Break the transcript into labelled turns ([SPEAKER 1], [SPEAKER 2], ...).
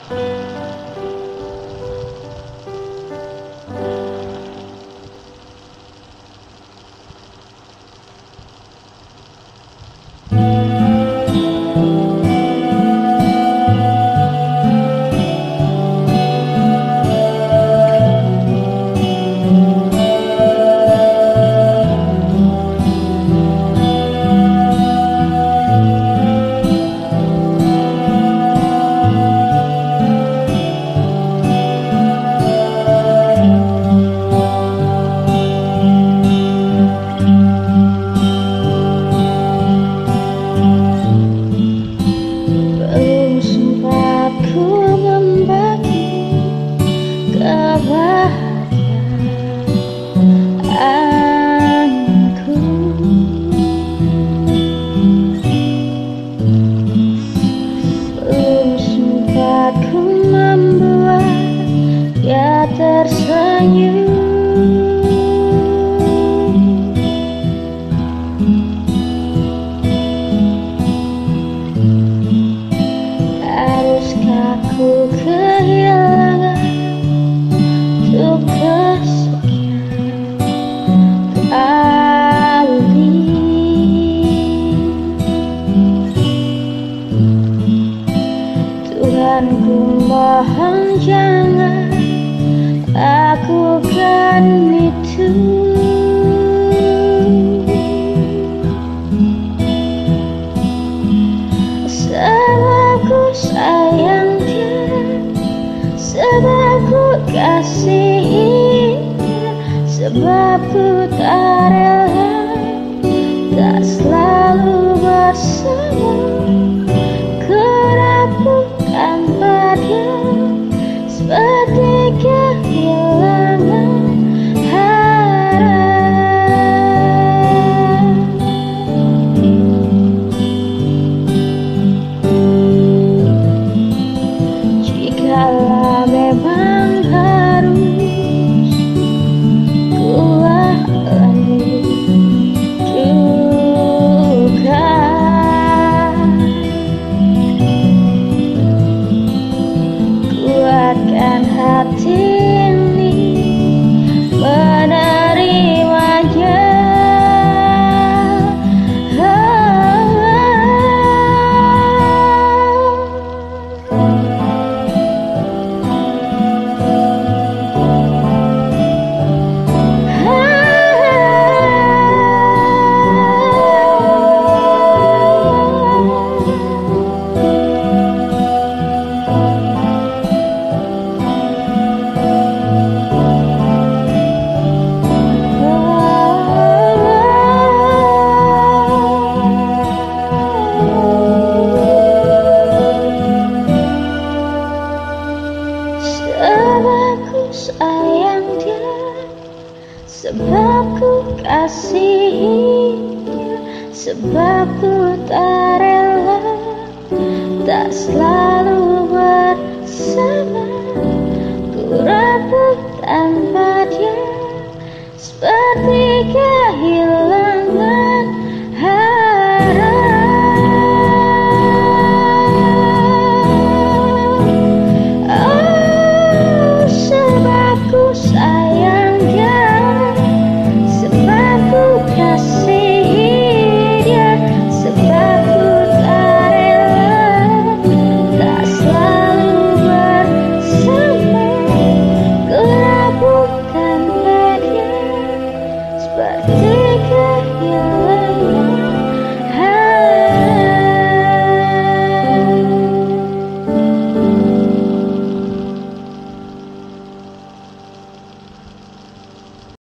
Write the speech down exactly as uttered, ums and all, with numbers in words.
[SPEAKER 1] Ku mohon jangan lakukan itu. Sebab ku sayang dia, sebab ku kasihi dia, sebab ku tak rela tak selalu bersama. Tanpa dia seperti kehilangan harap. Jikalau memang harus ku lalui duka, kuatkan hati ini menerimanya. Sayang dia, sebab ku kasihi dia, sebab ku tak rela tak selalu